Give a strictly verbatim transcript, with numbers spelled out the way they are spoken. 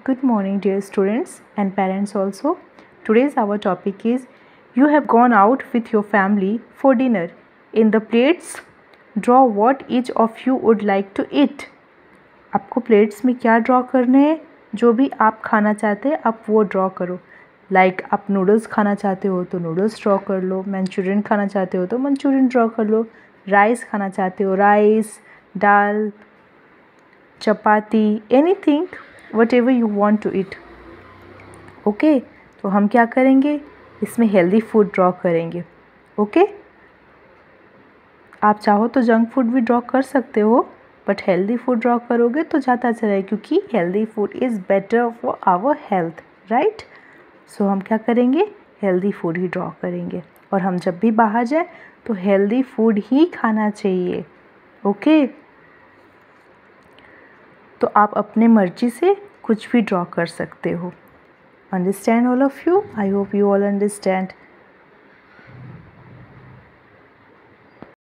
Good morning, dear students and parents also. Today's our topic is you have gone out with your family for dinner. In the plates, draw what each of you would like to eat. आपको plates में क्या draw करने हैं? जो भी आप खाना चाहते हैं आप वो ड्रॉ करो. लाइक like, आप नूडल्स खाना चाहते हो तो नूडल्स ड्रॉ कर लो. मंचूरियन खाना चाहते हो तो मंचूरियन ड्रॉ कर लो. राइस खाना चाहते हो राइस, दाल, चपाती, anything whatever you want to eat. Okay okay? तो हम क्या करेंगे, इसमें हेल्दी फूड ड्रॉ करेंगे. Okay okay? आप चाहो तो जंक फूड भी ड्रॉ कर सकते हो, बट हेल्दी फूड ड्रॉ करोगे तो ज़्यादा अच्छा रहेगा क्योंकि healthy food is better for our health, right. So हम क्या करेंगे, हेल्दी फूड ही ड्रॉ करेंगे. और हम जब भी बाहर जाए तो हेल्दी फूड ही खाना चाहिए. Okay okay? तो आप अपने मर्जी से कुछ भी ड्रॉ कर सकते हो. Understand all of you? I hope you all understand.